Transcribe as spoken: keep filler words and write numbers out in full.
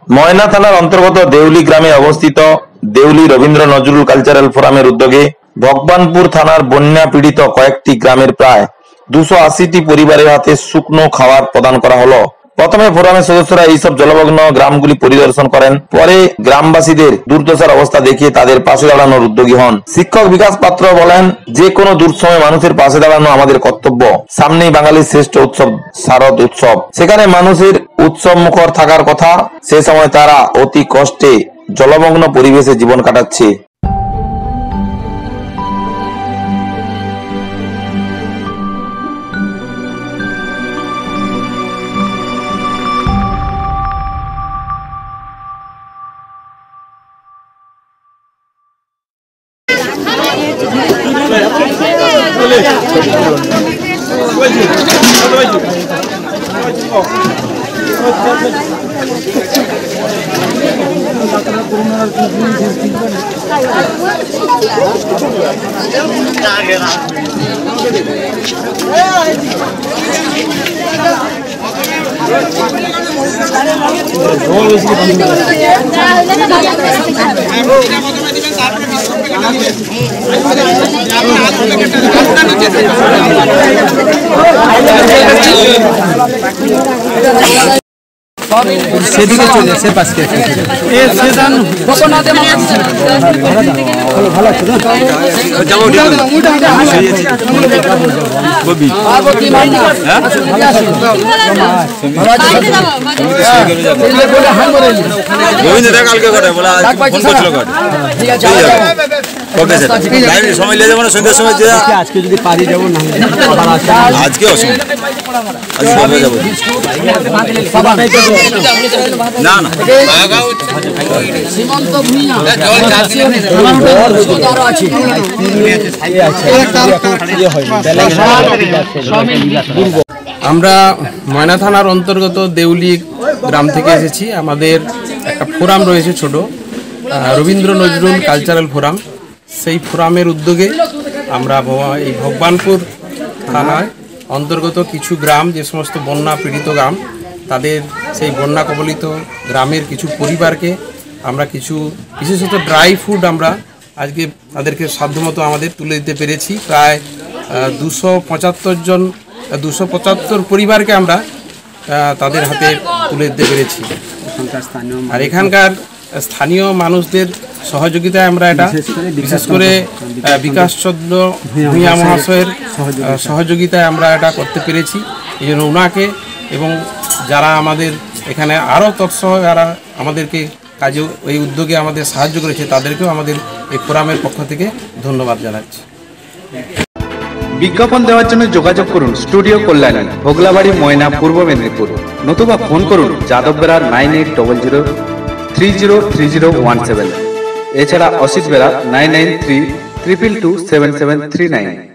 ময়না থানার অন্তর্গত দেউলি গ্রামে অবস্থিত দেউলি রবীন্দ্র নজরুল কালচারাল ফোরামের উদ্যোগে ভগবানপুর থানার বন্যা পীড়িত কয়েকটি গ্রামের প্রায় দুশো আশিটি পরিবারের হাতে শুকনো খাবার প্রদান করা হলো। প্রথমে ফোরামের সদস্যরা এইসব জলমগ্ন গ্রামগুলি পরিদর্শন করেন, পরে গ্রামবাসীদের দুর্দশার অবস্থা দেখিয়ে তাদের পাশে দাঁড়ানোর উদ্যোগী হন। শিক্ষক বিকাশ পাত্র বলেন, যে কোনো দুঃসময়ে মানুষের পাশে দাঁড়ানো আমাদের কর্তব্য। সামনেই বাঙালির শ্রেষ্ঠ উৎসব শারদ উৎসব, সেখানে মানুষের উৎসব মুখর থাকার কথা। সে সময় তারা অতি কষ্টে জলমগ্ন পরিবেশে জীবন কাটাচ্ছে। সেদিকে চলে সে পাশে এ সেদান কোকোনাতে ভালো ভালো আছে না যাও ববি পার্বতী মাইনা হ্যাঁ গোবিন্দ রে কালকে করে বলা ফোন করছিল করে ঠিক আছে ওকে স্যার লাইভ সময় নিয়ে যাব না সন্ধ্যার সময় যে আজকে যদি পারি যাব না আবার আজকে অসুবিধা আজকে হবে যাব না না সীমান্ত ভূঁইয়া জল আছে আমরা ময়না থানার অন্তর্গত দেউলি গ্রাম থেকে এসেছি। আমাদের একটা ফোরাম রয়েছে ছোট, রবীন্দ্র নজরুল কালচারাল ফোরাম। সেই ফোরামের উদ্যোগে আমরা এই ভগবানপুর থানায় অন্তর্গত কিছু গ্রাম, যে সমস্ত বন্যা পীড়িত গ্রাম, তাদের সেই বন্যা কবলিত গ্রামের কিছু পরিবারকে আমরা কিছু বিশেষত ড্রাই ফুড আমরা আজকে তাদেরকে সাধ্যমতো আমাদের তুলে দিতে পেরেছি। প্রায় দুশো পঁচাত্তর জন দুশো পঁচাত্তর পরিবারকে আমরা তাদের হাতে তুলে দিতে পেরেছি। আর এখানকার স্থানীয় মানুষদের সহযোগিতায় আমরা এটা, বিশেষ করে বিকাশ চন্দ্র ভূঁইয়া মহাশয়ের সহযোগিতায় আমরা এটা করতে পেরেছি। এই জন্য ওনাকে এবং যারা আমাদের এখানে আরও তৎসহ যারা আমাদেরকে কাজে এই উদ্যোগে আমাদের সাহায্য করেছে, তাদেরকেও আমাদের এই ফোরামের পক্ষ থেকে ধন্যবাদ জানাচ্ছি। বিজ্ঞাপন দেওয়ার জন্য যোগাযোগ করুন স্টুডিও কল্যাণী, ভোগলাবাড়ি, ময়না, পূর্ব মেদিনীপুর। নতুবা ফোন করুন যাদব Bera nine eight double zero three zero three zero one seven. এছাড়া Asit Bera nine nine three triple two seven seven three nine.